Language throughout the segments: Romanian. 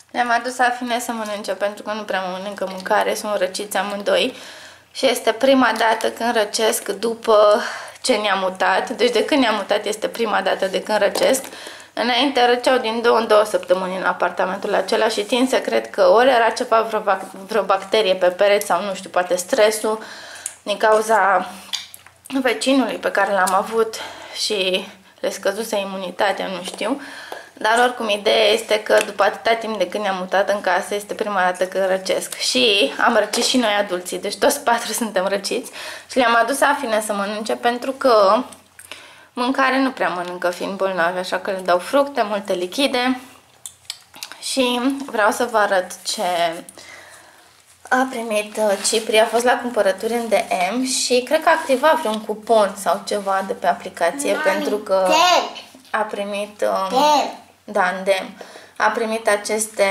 Le-am adus Afine să mănânce pentru că nu prea mănâncă mâncare, sunt răciți amândoi. Și este prima dată când răcesc după ce ne-am mutat. Deci de când ne-am mutat este prima dată de când răcesc. Înainte răceau din 2 în 2 săptămâni în apartamentul acela și tind să cred că ori era ceva, vreo bacterie pe pereți sau nu știu, poate stresul din cauza vecinului pe care l-am avut și le scăzuse imunitatea, nu știu. Dar oricum ideea este că după atâta timp de când ne-am mutat în casă este prima dată când răcesc. Și am răcit și noi adulții, deci toți 4 suntem răciți. Și le-am adus Afine să mănânce pentru că mâncare nu prea mănâncă fiind bolnavi, așa că le dau fructe, multe lichide. Și vreau să vă arăt ce a primit Cipri. A fost la cumpărături în DM și cred că activa vreun cupon sau ceva de pe aplicație. Mami, pentru că a primit da, în DM. A primit aceste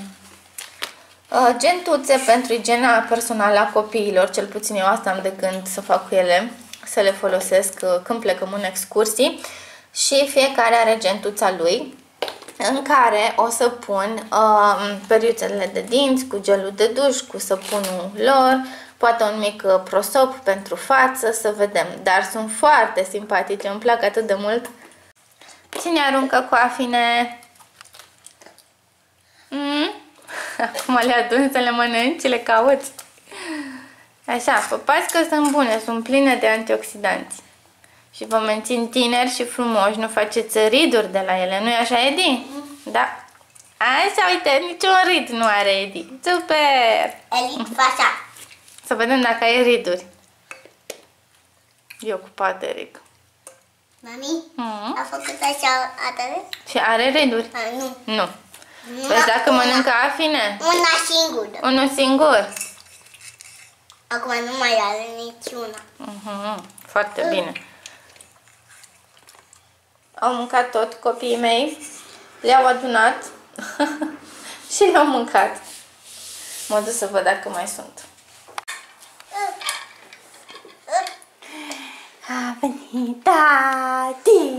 gentuțe pentru igiena personală a copiilor. Cel puțin eu asta am de gând să fac cu ele, să le folosesc când plecăm în excursii. Și fiecare are gentuța lui, în care o să pun periuțele de dinți cu gelul de duș, cu săpunul lor, poate un mic prosop pentru față, să vedem. Dar sunt foarte simpatice, îmi plac atât de mult. Cine aruncă cu Afine? Acum le adun să le mănânci, le cauți. Așa, păpați că sunt bune, sunt pline de antioxidanți. Și vă mențin tineri și frumoși, nu faceți riduri de la ele, nu-i așa, Edi? Da. Așa, uite, niciun rid nu are Edi. Super! Edi, așa. Să vedem dacă ai riduri. E ocupat, Eric. Mami, a făcut așa atare? Și are riduri? Nu. Nu. Vezi dacă mănâncă Afine? Una singură. Unul singur? Acum nu mai are niciuna. Foarte bine. Au mâncat tot copiii mei. Le-au adunat și le-au mâncat. Mă duc să văd dacă mai sunt. A venit tati!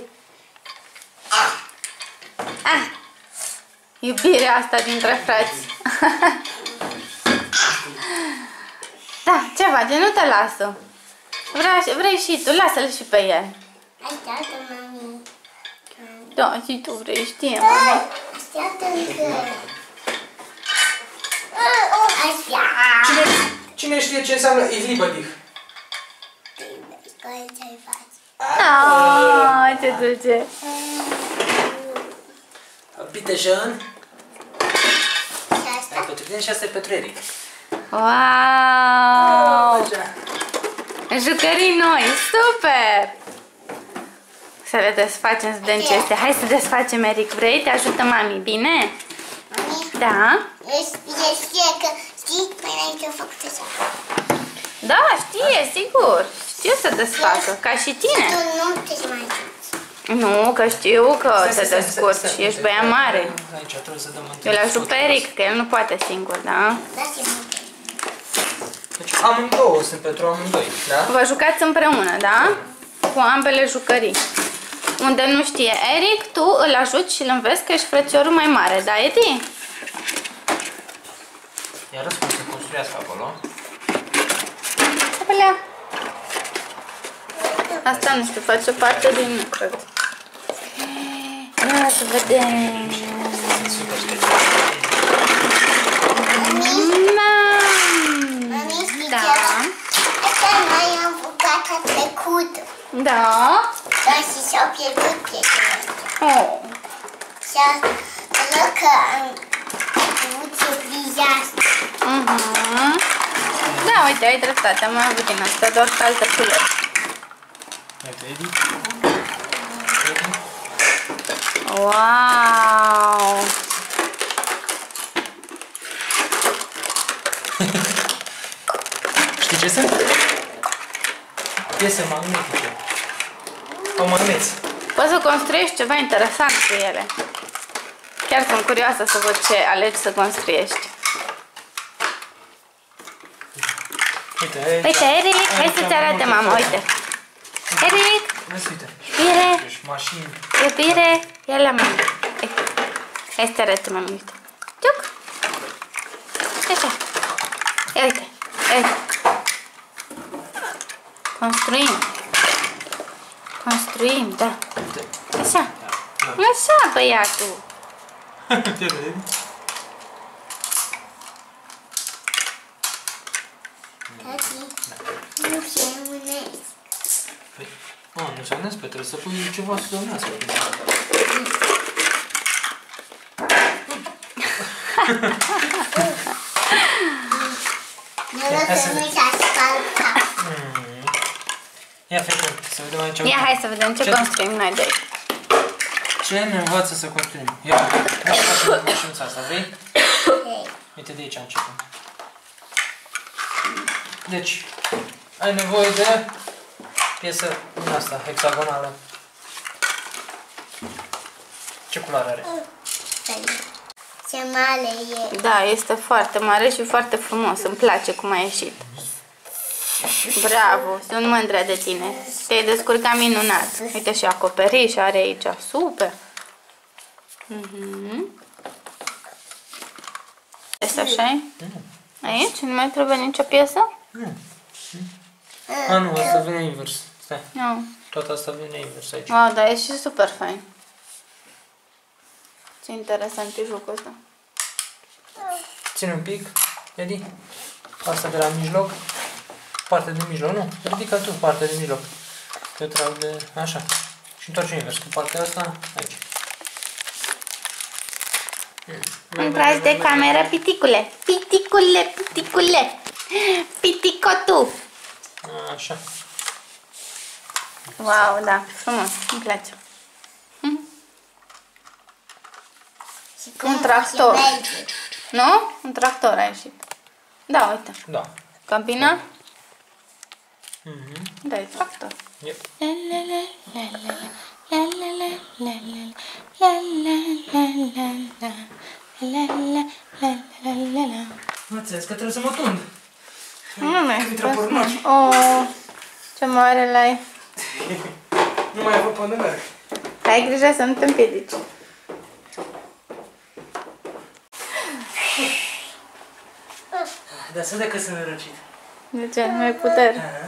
Iubirea asta dintre frați. Da, ce face? Nu te lasă. Vrei și tu, lasă-l și pe el. Așteaptă, mami. Da, și tu vrei, știe, mami. Așteaptă încă. Așa. Cine știe ce înseamnă izlibădih? Ce-ai face? Aaaa, ce dulce. Bitte schön. Și asta? Hai, pentru tine și asta e pentru Eric. Wow! Jucării noi, super! Să le desfacem, să vedem ce este. Hai să desfacem, Eric. Vrei? Te ajută mami, bine? Mami? Da? Știe că, știi, mai înainte a făcut așa. Da, știe, sigur. Știu să desfacă, ca și tine. Tu nu te mai ajuți. Nu, că știu că te descurci și ești băiat mare. Aici trebuie să dăm Eu l-ajut pe Eric, că el nu poate singur, da? Deci amândouă sunt pentru amândoi, da? Vă jucați împreună, da? Cu ambele jucării. Unde nu știe Eric, tu îl ajuți și îl înveți că ești frățiorul mai mare, da, Edi? Iar răspund să construiască acolo. Apelea. Asta nu știu, face parte din, nu cred. Ia să vedem. Mami, știi Da. ce? Asta noi am făcut a trecut. Da? Da, și și-au pierdut piesele. Oh. Și așa că am avut surpriza asta. Da, uite, ai dreptate, am avut din asta, doar că altă culori. Uite, Edi. Wow! Știi ce sunt? Piese magnetice. Au magneți. Poți să construiești ceva interesant cu ele. Chiar sunt curioasă să văd ce alegi să construiești. Uite, Uite, Eric, hai să-ți arate mama, uite. Eric, Vezi, uite. iubire, Deci mașini. iubire, ia la mama. Hai să te arăt, mami, uite. Ciuc. Așa. Ia uite. Ia uite. Construim. Construim, da. Așa. Așa, băiatul. Te vede? Tati, nu se unesc. Păi, nu se unesc, trebuie să pui ceva să se unească. Noroc să nu s-a spart. Ia, fete, să vedem aici. Ia, hai să vedem ce construim noi doi. Ce ne învață să construim? Ia, hai să facem mașinuța asta, vrei? Uite, de aici începem. Deci, ai nevoie de piesă din asta, hexagonală. Ce culoare are? Ce mare e. Da, este foarte mare și foarte frumos. Îmi place cum a ieșit. Bravo, sunt mândră de tine. Te-ai descurcat minunat. Uite și acoperiș are aici. Super. Este așa? Aici? Nu mai trebuie nicio piesă? Nu. A, nu, asta vine invers. Stai. Nu. Tot asta vine invers aici. Wow, dar e și super fain. Ce interesant e jocul ăsta. Ține un pic, Edi. Asta de la mijloc. Partea de mijloc, nu. Ridică tu partea de mijloc. Eu trag de așa. Și întoarce invers cu partea asta aici. Îmi tragi de cameră, piticule. Piticule, piticule. Piticotu. Așa. Wow, da, frumos, îmi place. Un tractor. Nu? Un tractor a ieșit. Da, uite. Da. Cabina? Da, e tractor. Yep. Nu înțeles că trebuie să mă tund. Oh, ce mare l-ai. Nu mai văd pe unde merg. Ai grijă să nu te împiedici. Dar să de că sunt răcit. De ce? Nu ai putere.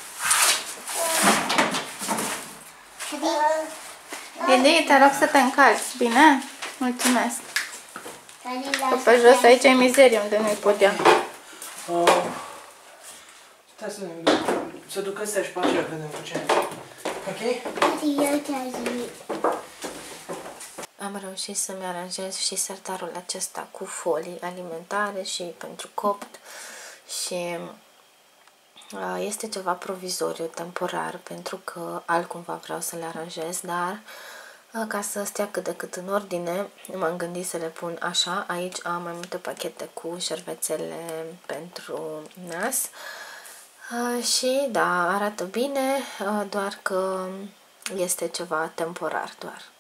Edi, te rog să te încalci, bine? Mulțumesc. Că pe jos aici e mizerie unde nu-i putea. Stai să duc ăstea și pe aceea vedem cu ce. Ok? Eu te ajut. Am reușit să-mi aranjez și sertarul acesta cu folii alimentare și pentru copt și este ceva provizoriu, temporar, pentru că altcumva vreau să le aranjez, dar ca să stea cât de cât în ordine, m-am gândit să le pun așa. Aici am mai multe pachete cu șervețele pentru nas și da, arată bine, doar că este ceva temporar doar.